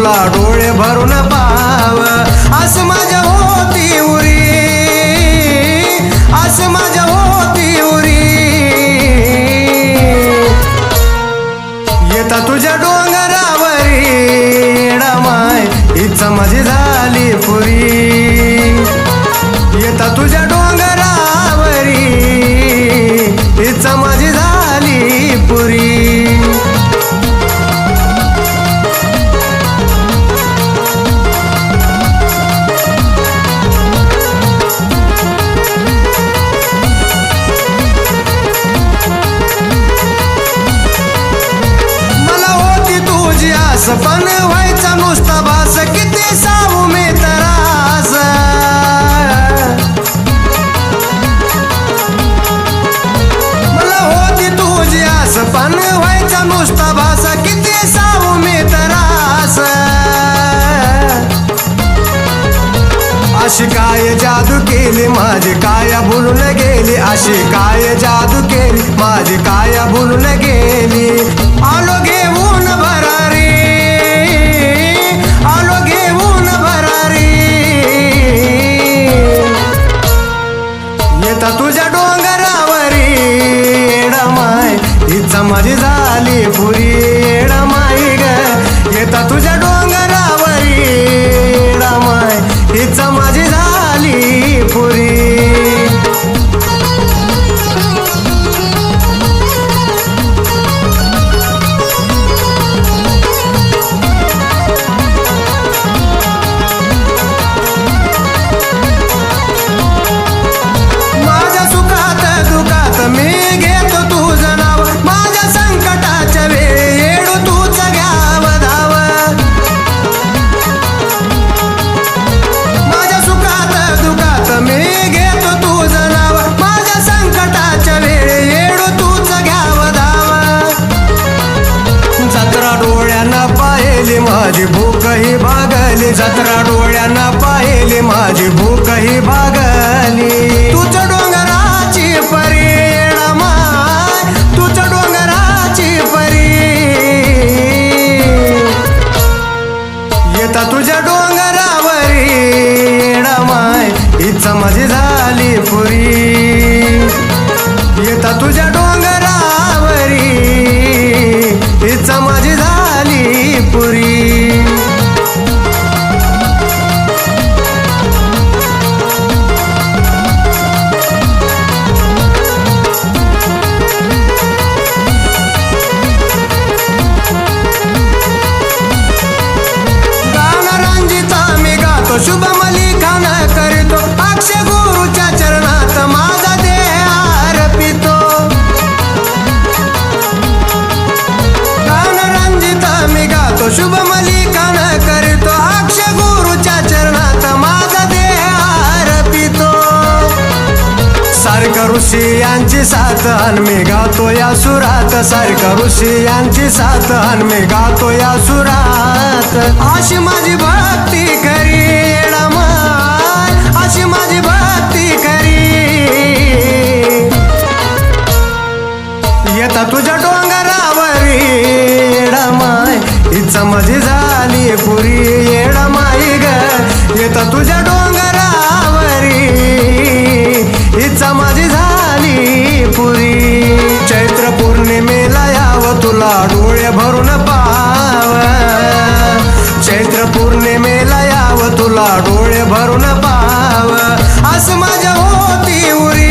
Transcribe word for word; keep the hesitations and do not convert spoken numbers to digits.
तुला डोळे भरून पाव, आस माझ्या होती उरी, आस माझ्या होती उरी. येता तुझ्या डोंगरावरी डमाय इच्छा माझी झाली पुरी. येता तुझ्या डोंगरावरी इच्छा माझी झाली पुरी. पण व्हायचा नुसता भास, किती सांगू मी त्रास. मला होती तुझी आस, पण व्हायचा नुसता भास, किती सांगू मी त्रास. अशी काय जादू केली माझी काया भुलून गेली, अशी काय जादू केली माझी काया भुलून गेली. आलो घेऊन भरारी, आलो घेऊन भरारी. येता तुझ्या डोंगरावरी डमाय इच्छा माझी झाली पुरी डमाई ग. येता तुझ्या डोंगरावरी डमाय इच्छा माझी झाली पुरी. माझी भूक ही भागली, जत्रा डोळ्यांना पाहिली माझी भूक ही भागली. तुझ डोंगराची परी डमाय, तुझ डोंगराची परी. येता तुझ्या डोंगरावरी डमाय इच्छा माझी झाली पुरी. येता तुझ्या डोंगरावरी इच्छा माझी झाली पुरी. शुभम लिखाण करीतो, अक्षय गुरुच्या चरणात माझा देह अर्पितो. गान रंजित मी गातो, शुभम लिखाण करीतो, अक्षय गुरुच्या चरणात माझा देह अर्पितो. सारखं ऋषी यांची साथ अन मी गातो या सुरात, सारखं ऋषी यांची साथ अन मी गातो या सुरात. अशी माझी भक्ती खरी डमाय, अशी माझी भक्ती खरी. येता तुझ्या डोंगरावरी डमाय इच्छा माझी झाली पुरी डमाई ग. येता तुझ्या डोंगरावरी इच्छा माझी झाली पुरी. चैत्र पौर्णिमेला यावं तुला डोळे भरून पाव, चैत्र पौर्णिमेला यावं तुला डोळे भरून पाव. आस माझ्या होती उरी,